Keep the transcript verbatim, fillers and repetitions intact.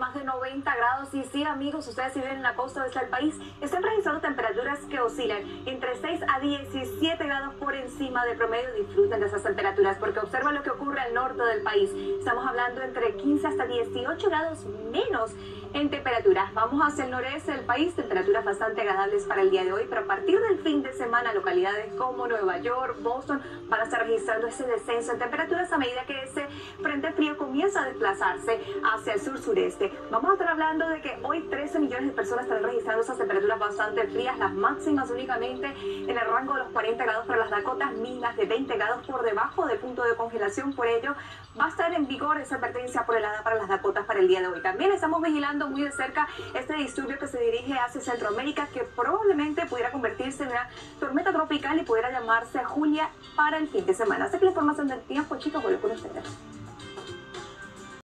más de noventa grados. Y sí, amigos, ustedes si viven en la costa oeste del país, están registrando temperaturas que oscilan entre seis a diecisiete grados por encima del promedio. Disfruten de esas temperaturas porque observa lo que ocurre al norte del país. Estamos hablando entre quince hasta dieciocho grados menos en temperaturas. Vamos hacia el noreste del país, temperaturas bastante agradables para el día de hoy, pero a partir del fin de semana, localidades como Nueva York, Boston, van a estar registrando ese descenso en temperaturas a medida que ese frente frío comienza a desplazarse hacia el sur-sureste. Vamos a estar hablando de que hoy trece millones de personas están registrando esas temperaturas bastante frías, las máximas únicamente en el rango de los cuarenta grados para las Dakotas, mínimas de veinte grados por debajo del punto de congelación. Por ello, va a estar en vigor esa advertencia por helada para las Dakotas para el día de hoy. También estamos vigilando muy de cerca este disturbio que se dirige hacia Centroamérica, que probablemente pudiera convertirse en una tormenta tropical y pudiera llamarse Julia para el fin de semana. Así que la información del tiempo, chicos, vuelvo con ustedes.